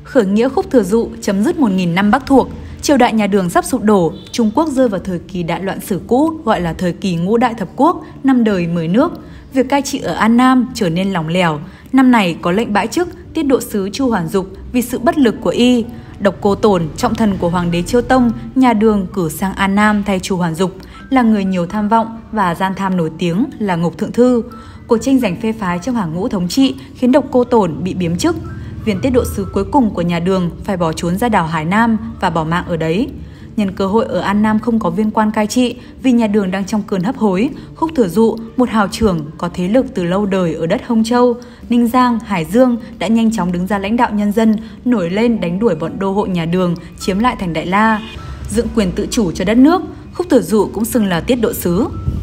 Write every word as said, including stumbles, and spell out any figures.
Khởi nghĩa Khúc Thừa Dụ chấm dứt một nghìn năm Bắc thuộc, triều đại nhà Đường sắp sụp đổ, Trung Quốc rơi vào thời kỳ đại loạn sử cũ gọi là thời kỳ ngũ đại thập quốc, năm đời mười nước. Việc cai trị ở An Nam trở nên lỏng lẻo. Năm này có lệnh bãi chức tiết độ sứ Chu Hoàn Dục vì sự bất lực của y. Độc Cô Tồn, trọng thần của Hoàng đế Chiêu Tông, nhà Đường cử sang An Nam thay Chu Hoàn Dục, là người nhiều tham vọng và gian tham nổi tiếng là Ngục Thượng Thư. Cuộc tranh giành phe phái trong hàng ngũ thống trị khiến Độc Cô Tồn bị biếm chức. Viên tiết độ sứ cuối cùng của nhà Đường phải bỏ trốn ra đảo Hải Nam và bỏ mạng ở đấy. Nhân cơ hội ở An Nam không có viên quan cai trị, vì nhà Đường đang trong cơn hấp hối, Khúc Thừa Dụ, một hào trưởng có thế lực từ lâu đời ở đất Hông Châu, Ninh Giang, Hải Dương đã nhanh chóng đứng ra lãnh đạo nhân dân, nổi lên đánh đuổi bọn đô hộ nhà Đường, chiếm lại thành Đại La, dựng quyền tự chủ cho đất nước. Khúc Thừa Dụ cũng xưng là tiết độ sứ.